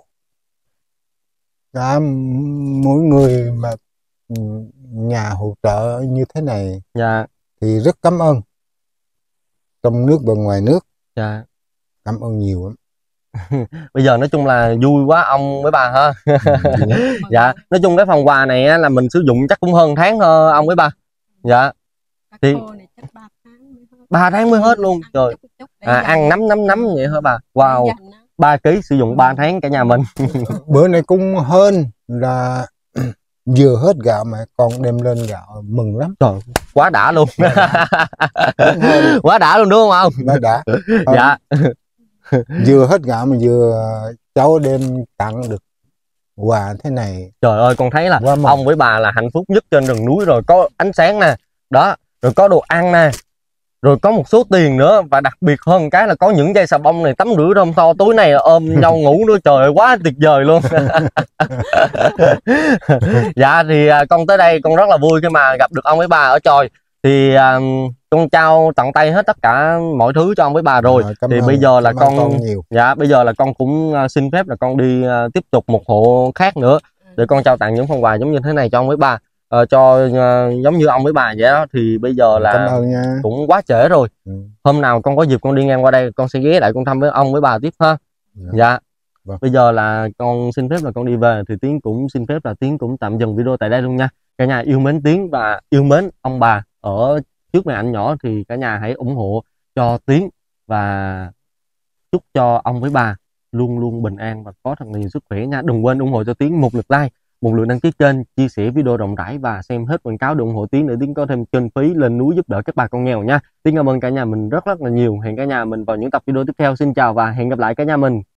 cả mỗi người mà nhà hỗ trợ như thế này thì rất cảm ơn, trong nước và ngoài nước. Cảm ơn nhiều lắm. Bây giờ nói chung là vui quá ông với bà ha. Nói chung cái phần quà này á, là mình sử dụng chắc cũng hơn tháng thôi ông với bà. Thì 3 tháng mới hết luôn. Trời. Ăn nấm vậy hả bà? Wow. 3 kg sử dụng 3 tháng cả nhà mình. Bữa này cũng hơn là vừa hết gạo mà còn đem lên gạo mừng lắm. Trời, quá đã luôn. Quá đã luôn đúng không ông? Quá đã. Vừa hết gạo mà vừa cháu đem tặng được quà thế này. Trời ơi, con thấy là ông với bà là hạnh phúc nhất trên rừng núi rồi. Có ánh sáng nè, đó, rồi có đồ ăn nè, rồi có một số tiền nữa. Và đặc biệt hơn cái là có những dây xà bông này, tắm rửa thơm tho, túi này ôm nhau ngủ nữa. Trời ơi, quá tuyệt vời luôn. Thì con tới đây con rất là vui khi mà gặp được ông với bà ở Chòi. Thì con trao tận tay hết tất cả mọi thứ cho ông với bà rồi. Thì bây giờ là con bây giờ là con cũng xin phép là con đi tiếp tục một hộ khác nữa để con trao tặng những phần quà giống như thế này cho ông với bà. Cho giống như ông với bà vậy đó. Thì bây giờ là cũng quá trễ rồi. Hôm nào con có dịp con đi ngang qua đây con sẽ ghé lại con thăm với ông với bà tiếp ha. Bây giờ là con xin phép là con đi về. Thì Tiến cũng xin phép là Tiến cũng tạm dừng video tại đây luôn nha. Cả nhà yêu mến Tiến và yêu mến ông bà ở trước màn ảnh nhỏ thì cả nhà hãy ủng hộ cho Tiến và chúc cho ông với bà luôn luôn bình an và có thật nhiều sức khỏe nha. Đừng quên ủng hộ cho Tiến một lượt like, một lượt đăng ký kênh, chia sẻ video rộng rãi và xem hết quảng cáo để ủng hộ Tiến để Tiến có thêm kinh phí lên núi giúp đỡ các bà con nghèo nha. Tiến cảm ơn cả nhà mình rất là nhiều. Hẹn cả nhà mình vào những tập video tiếp theo. Xin chào và hẹn gặp lại cả nhà mình.